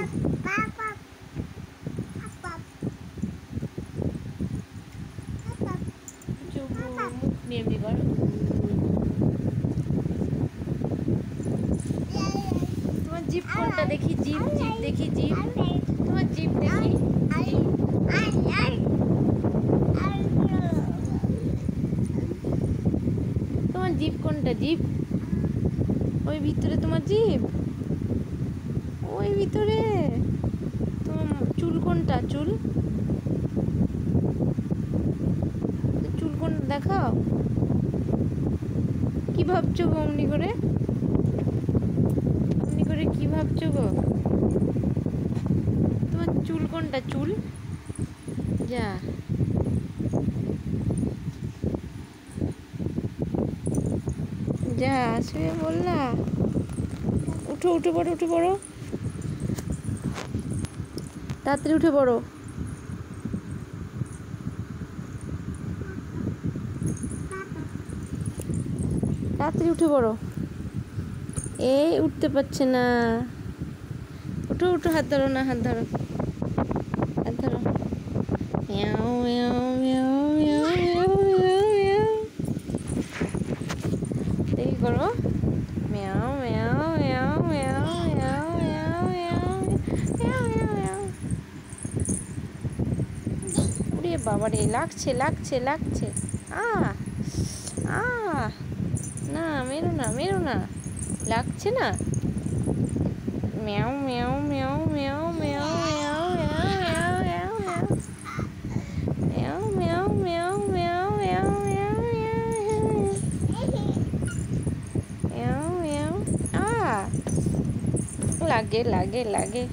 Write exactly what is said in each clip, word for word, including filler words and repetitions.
এমনি এমনি কর। তোমার জিভ কোনটা দেখি, জিভ জিভ দেখি, জিভ তোমার জিভ দেখি। তোমার জিভ কোনটা, জিভ ওই ভিতরে, তোমার জিভ ওই ভিতরে। তোমার চুল কোনটা, চুল চুল কোনটা দেখাও। কি ভাবছো গো অমনি করে, অমনি করে কি ভাবছো গো? তোমার চুল কোনটা, চুল যা যা শুয়ে বললা। উঠো উঠে পড়ো, উঠে পড়ো, তাড়াতাড়ি উঠে পড়ো। তাড়াতাড়ি উঠে পড়ো। এই উঠতে পারছে না। উঠো উঠো, হাত ধরো না, হাত ধরো, হাত ধরো। মিয়াও মিয়াও মিয়াও মিয়াও মিয়াও মিয়াও মিয়াও। দেখি করো। মিয়াও মিয়াও মিয়াও মিয়াও মিয়াও মিয়াও মিয়াও মিয়াও মিয়াও মিয়াও। ওরে বাবা রে, লাগছে লাগছে লাগছে। আ আ না, মেরো না, মেরো না, লাগছে না। মিয়াও মিয়াও মিয়াও মিয়াও মিয়াও মিয়াও মিয়াও মিয়াও মিয়াও মিয়াও মিয়াও মিয়াও মিয়াও মিয়াও মিয়াও মিয়াও। আ লাগে লাগে লাগে।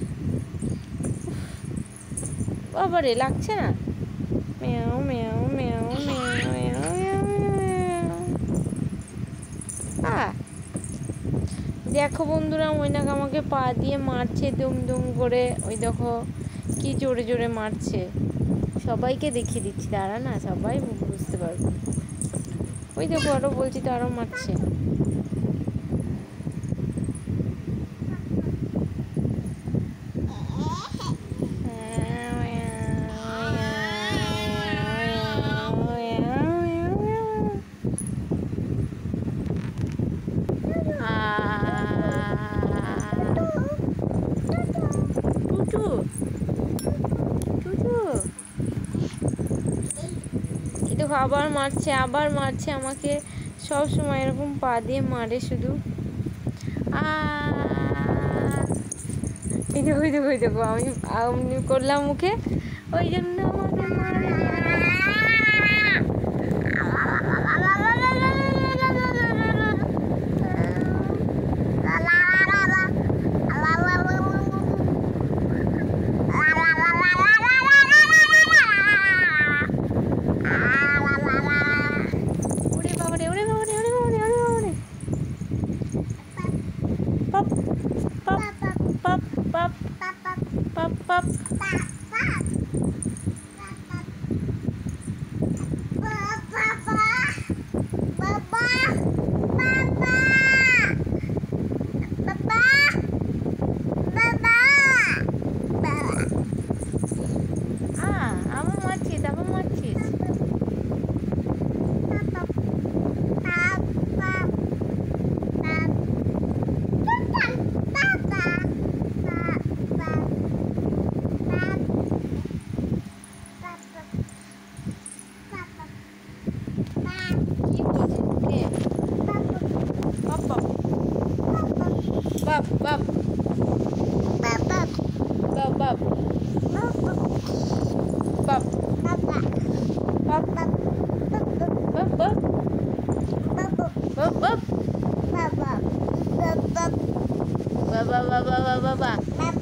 বাবারে, লাগছে না। মিয়াও মিয়াও মিয়াও মিয়াও মিয়াও মিয়াও। আ দেখো বন্ধুরা, মৈনাক আমাকে পা দিয়ে মারছে দুম দুম করে। ওই দেখো কি জোরে জোরে মারছে। সবাইকে দেখিয়ে দিচ্ছি, দাঁড়া না, সবাই বুঝতে পারবে। ওই দেখো আরো বলছি তো, আরো মারছে। দেখো আবার মারছে, আবার মারছে আমাকে। সব সময় এরকম পা দিয়ে মারে শুধু। আ এই দেখো, ওই দেখো, ওই দেখো আমি আমি করলাম মুখে, ওই জন্য আমাকে মারে। Bab, bab, bab, bab, bab, bab, bab, bab, bab, bab, bab, bab, bab, bab, bab, bab, bab, bab.